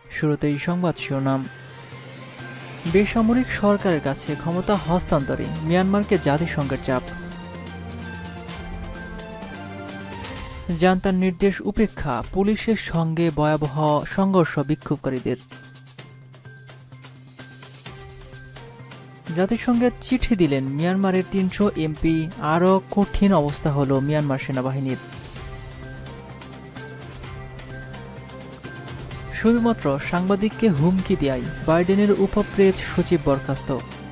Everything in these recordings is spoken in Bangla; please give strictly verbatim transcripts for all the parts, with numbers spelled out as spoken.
শুরুতেই সংবাদ শিরোনাম। বেসামরিক সরকারের কাছে ক্ষমতা হস্তান্তরে মিয়ানমারকে জাতিসংঘের চাপ। জান্তার নির্দেশ উপেক্ষা, পুলিশের সঙ্গে ভয়াবহ সংঘর্ষ বিক্ষোভকারীদের। জাতিসংঘে চিঠি দিলেন মিয়ানমারের তিনশো এমপি, আরও কঠিন অবস্থা হল মিয়ানমার সেনাবাহিনীর। শুধুমাত্র সাংবাদিককে হুমকি দেয় বাইডেনের উপপ্রেস সচিব বরখাস্ত।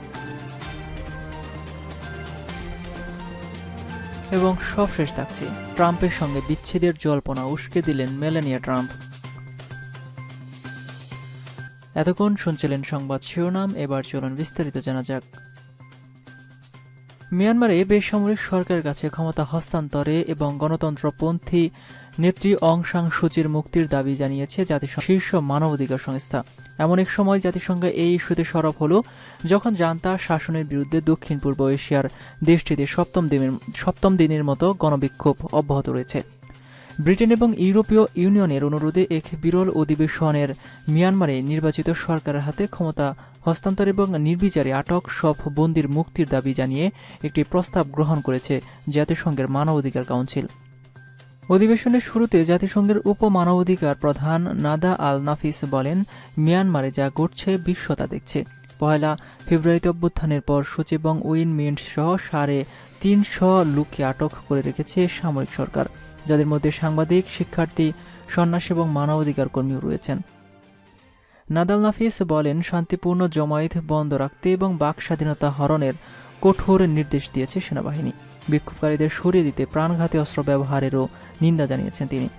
এবং সবশেষ থাকছে, ট্রাম্পের সঙ্গে বিচ্ছেদের জল্পনা উস্কে দিলেন মেলানিয়া ট্রাম্প। এতক্ষণ শুনছিলেন সংবাদ শিরোনাম, এবার চলুন বিস্তারিত জানা যাক। মিয়ানমারে বেসামরিক সরকারের কাছে ক্ষমতা হস্তান্তরে এবং গণতন্ত্রপন্থী নেত্রী অং সান সুচির মুক্তির দাবি জানিয়েছে জাতিসংঘ শীর্ষ মানবাধিকার সংস্থা। এমন এক সময় জাতিসংঘ এই ইস্যুতে সরব হল যখন জান্তা শাসনের বিরুদ্ধে দক্ষিণ পূর্ব এশিয়ার দেশটিতে সপ্তম দিনের সপ্তম দিনের মতো গণবিক্ষোভ অব্যাহত রয়েছে। ব্রিটেন এবং ইউরোপীয় ইউনিয়নের অনুরোধে এক বিরল অধিবেশনের মিয়ানমারে নির্বাচিত সরকারের হাতে ক্ষমতা হস্তান্তর এবং নির্বিচারে আটক সব বন্দীর মুক্তির দাবি জানিয়ে একটি প্রস্তাব গ্রহণ করেছে জাতিসংঘের মানবাধিকার কাউন্সিল। অধিবেশনের শুরুতে জাতিসংঘের উপ মানবাধিকার প্রধান নাদা আল নাফিস বলেন, মিয়ানমারে যা ঘটছে বিশ্ব তা দেখছে। পয়লা ফেব্রুয়ারিতে অভ্যুত্থানের পর সচিব এবং উইন মিন্ট সহ সাড়ে তিনশো লোককে আটক করে রেখেছে সামরিক সরকার, যাদের মধ্যে সাংবাদিক, শিক্ষার্থী, সন্ন্যাসী এবং মানবাধিকার কর্মীও রয়েছেন। নাদাল নাফিস বলেন, শান্তিপূর্ণ জমায়েত বন্ধ রাখতে এবং বাক স্বাধীনতা হরণের কঠোর নির্দেশ দিয়েছে সেনাবাহিনী। বিক্ষোভকারীদের সরিয়ে দিতে প্রাণঘাতী অস্ত্র ব্যবহারেরও নিন্দা জানিয়েছেন তিনি।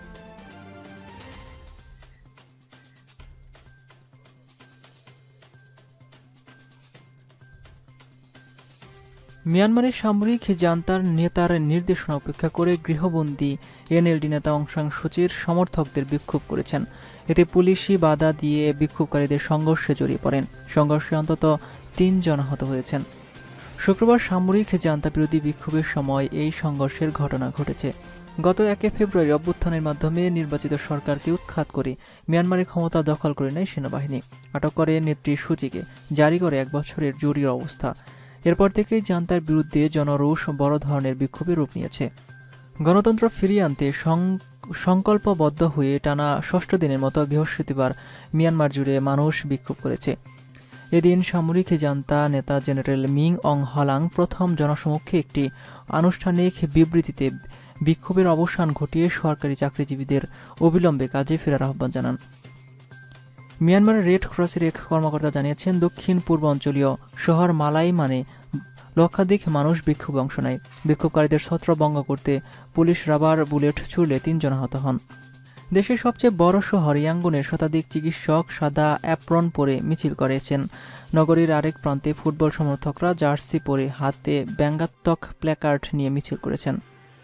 মিয়ানমারের সামরিক জান্তার নেতার নির্দেশনা উপেক্ষা করে গৃহবন্দী এনএলডি নেতা অং সান সুচির সমর্থকদের বিক্ষোভ করেছেন। এতে পুলিশি বাধা দিয়ে বিক্ষোভকারীদের সংঘর্ষে জড়িয়ে পড়েন। সংঘর্ষে অন্তত তিনজন আহত হয়েছেন। শুক্রবার সামরিক জান্তা বিরোধী বিক্ষোভের সময় এই সংঘর্ষের ঘটনা ঘটেছে। গত একে ফেব্রুয়ারি অভ্যুত্থানের মাধ্যমে নির্বাচিত সরকারকে উৎখাত করে মিয়ানমারের ক্ষমতা দখল করে নেয় সেনাবাহিনী। আটক করে নেত্রী সুচিকে, জারি করে এক বছরের জরুরি অবস্থা। এরপর থেকেই জান্তার বিরুদ্ধে জনরোষ বড় ধরনের বিক্ষোভে রূপ নিয়েছে। গণতন্ত্র ফিরিয়ে আনতে সংকল্পবদ্ধ হয়ে টানা ষষ্ঠ দিনের মতো বৃহস্পতিবার মিয়ানমার জুড়ে মানুষ বিক্ষোভ করেছে। এদিন সামরিক জান্তা নেতা জেনারেল মিং অং হলাং প্রথম জনসমক্ষে একটি আনুষ্ঠানিক বিবৃতিতে বিক্ষোভের অবসান ঘটিয়ে সরকারি চাকরিজীবীদের অবিলম্বে কাজে ফেরার আহ্বান জানান। মিয়ানমারের রেড ক্রসের এক কর্মকর্তা জানিয়েছেন, দক্ষিণ পূর্বাঞ্চলীয় শহর মালাই মানে লক্ষাধিক মানুষ বিক্ষোভে অংশ নেয়। বিক্ষোভকারীদের ছত্রভঙ্গ করতে পুলিশ রাবার বুলেট ছুড়লে তিনজন আহত হন। দেশের সবচেয়ে বড় শহর ইয়াঙ্গুনের শতাধিক চিকিৎসক সাদা অ্যাপ্রন পরে মিছিল করেছেন। নগরীর আরেক প্রান্তে ফুটবল সমর্থকরা জার্সি পরে হাতে ব্যঙ্গাত্মক প্ল্যাকার্ড নিয়ে মিছিল করেছেন।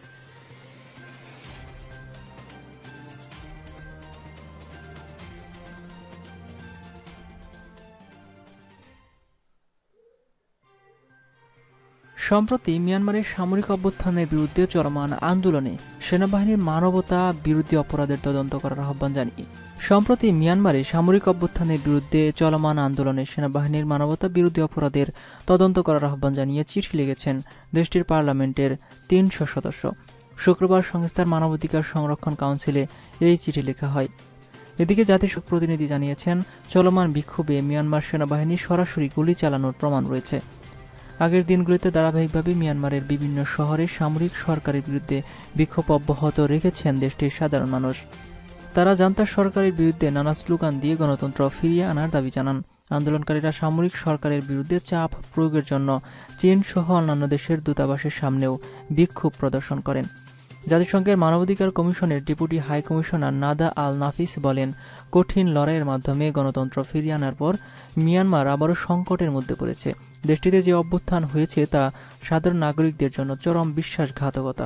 সম্প্রতি মিয়ানমারের সামরিক অভ্যুত্থানের বিরুদ্ধে চলমান আন্দোলনে সেনাবাহিনীর মানবতা বিরোধী অপরাধের তদন্ত করার আহ্বান জানিয়ে সম্প্রতি মিয়ানমারে সামরিক অভ্যুত্থানের বিরুদ্ধে চলমান আন্দোলনে সেনাবাহিনীর মানবতা বিরোধী অপরাধের তদন্ত করার আহ্বান জানিয়ে চিঠি লিখেছেন দেশটির পার্লামেন্টের তিনশো সদস্য। শুক্রবার সংস্থার মানবাধিকার সংরক্ষণ কাউন্সিলে এই চিঠি লেখা হয়। এদিকে জাতিসংঘ প্রতিনিধি জানিয়েছেন, চলমান বিক্ষোভে মিয়ানমার সেনাবাহিনী সরাসরি গুলি চালানোর প্রমাণ রয়েছে। আগের দিনগুলিতে ধারাবাহিকভাবে মিয়ানমারের বিভিন্ন শহরে সামরিক সরকারের বিরুদ্ধে বিক্ষোভ অব্যাহত রেখেছেন দেশটির সাধারণ মানুষ। তারা জান্তার সরকারের বিরুদ্ধে নানা স্লোগান দিয়ে গণতন্ত্র ফিরিয়ে আনার দাবি জানান। আন্দোলনকারীরা সামরিক সরকারের বিরুদ্ধে চাপ প্রয়োগের জন্য চীন সহ অন্যান্য দেশের দূতাবাসের সামনেও বিক্ষোভ প্রদর্শন করেন। জাতিসংঘের মানবাধিকার কমিশনের deputy high commissioner Nada Al নাফিস বলেন, কঠিন লড়াইয়ের মাধ্যমে গণতন্ত্র ফিরিয়ে আনার পর মিয়ানমার আবারও সংকটের মধ্যে পড়েছে। দেশটিতে যে অভ্যুত্থান হয়েছে তা সাধারণ নাগরিকদের জন্য চরম বিশ্বাসঘাতকতা।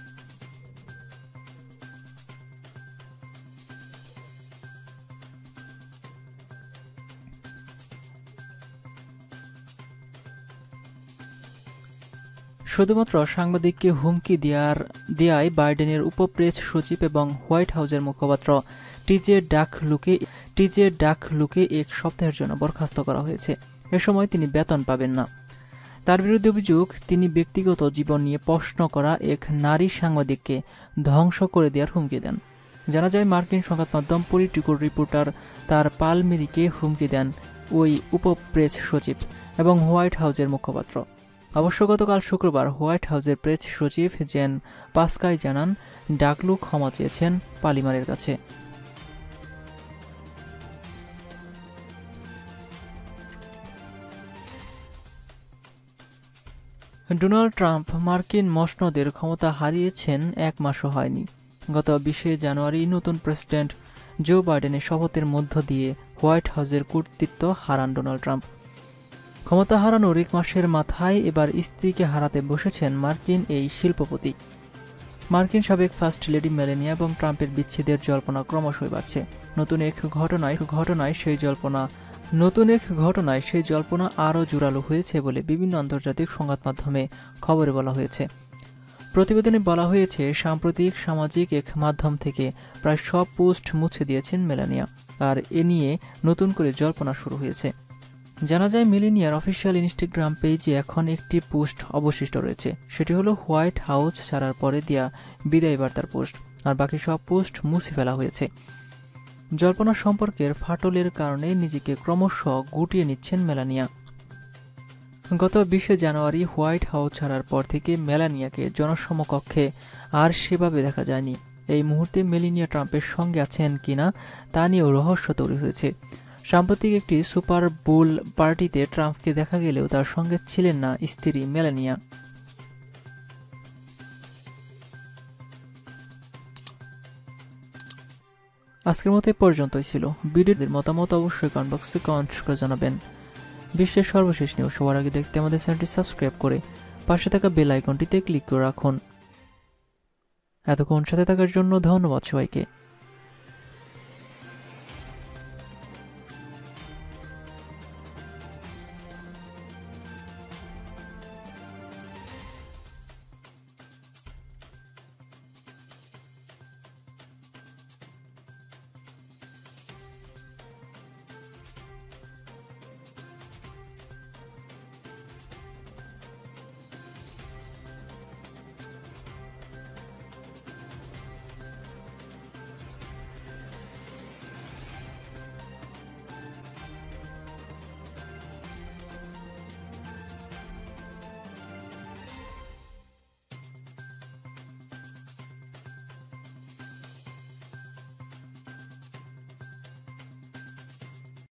শুধুমাত্র সাংবাদিককে হুমকি দেওয়ার দেয়ায় বাইডেনের উপপ্রেস সচিব এবং হোয়াইট হাউসের মুখপাত্র টিজে ডাকলুকে টিজে ডাকলুকে এক সপ্তাহের জন্য বরখাস্ত করা হয়েছে। এ সময় তিনি বেতন পাবেন না। তার বিরুদ্ধে অভিযোগ, তিনি ব্যক্তিগত জীবন নিয়ে প্রশ্ন করা এক নারী সাংবাদিককে ধ্বংস করে দেওয়ার হুমকি দেন। জানা যায়, মার্কিন সংবাদ মাধ্যম পলিটিকো রিপোর্টার তার পালমেরিকে হুমকি দেন ওই উপপ্রেস সচিব এবং হোয়াইট হাউসের মুখপাত্র। অবশ্য গতকাল শুক্রবার হোয়াইট হাউসের প্রেস সচিব জেন পাস্কাই জানান, ডাকলু ক্ষমা চেয়েছেন পালিমারের কাছে। ডোনাল্ড ট্রাম্প মার্কিন মসনদের ক্ষমতা হারিয়েছেন এক মাসও হয়নি। গত বিশে জানুয়ারি নতুন প্রেসিডেন্ট জো বাইডেনের শপথের মধ্য দিয়ে হোয়াইট হাউসের কর্তৃত্ব হারান ডোনাল্ড ট্রাম্প। ক্ষমতা হারানোর এক মাসের মাথায় এবার স্ত্রীকে হারাতে বসেছেন মার্কিন এই শিল্পপতি। মার্কিন সাবেক ফার্স্ট লেডি মেলানিয়া এবং ট্রাম্পের বিচ্ছেদের জল্পনা ক্রমশই বাড়ছে। নতুন এক ঘটনায় ঘটনায় সেই জল্পনা নতুন এক ঘটনায় সেই জল্পনা আরও জোরালো হয়েছে বলে বিভিন্ন আন্তর্জাতিক সংবাদ মাধ্যমে খবরে বলা হয়েছে। প্রতিবেদনে বলা হয়েছে, সাম্প্রতিক সামাজিক এক মাধ্যম থেকে প্রায় সব পোস্ট মুছে দিয়েছেন মেলানিয়া, আর এ নিয়ে নতুন করে জল্পনা শুরু হয়েছে। জানা যায়, মেলানিয়ার অফিসিয়াল ইনস্টাগ্রাম পেজে এখন একটি পোস্ট অবশিষ্ট রয়েছে। সেটি হলো হোয়াইট হাউস ছাড়ার পরে দেয়া বিদায় বার্তার পোস্ট, আর বাকি সব পোস্ট মুছে ফেলা হয়েছে। জল্পনা সম্পর্কের ফাটলের কারণে নিজেকে ক্রমশ গুটিয়ে নিচ্ছেন মেলানিয়া। গত বিশে জানুয়ারি হোয়াইট হাউস ছাড়ার পর থেকে মেলানিয়াকে জনসমকক্ষে আর সেভাবে দেখা যায়নি। এই মুহূর্তে মেলানিয়া ট্রাম্পের সঙ্গে আছেন কিনা তা নিয়েও রহস্য তৈরি হয়েছে। সাম্প্রতিক একটি সুপার বোল পার্টিতে ট্রাম্পকে দেখা গেলেও তার সঙ্গে ছিলেন না স্ত্রী মেলানিয়া। আজকের মতো এ পর্যন্তই ছিল। ভিডিওর মতামত অবশ্যই কমেন্ট বক্সে কমেন্ট করে জানাবেন। বিশ্বের সর্বশেষ নিউজ সবার আগে দেখতে আমাদের চ্যানেলটি সাবস্ক্রাইব করে পাশে থাকা বেল আইকনটিতে ক্লিক করে রাখুন। এতক্ষণ সাথে থাকার জন্য ধন্যবাদ সবাইকে।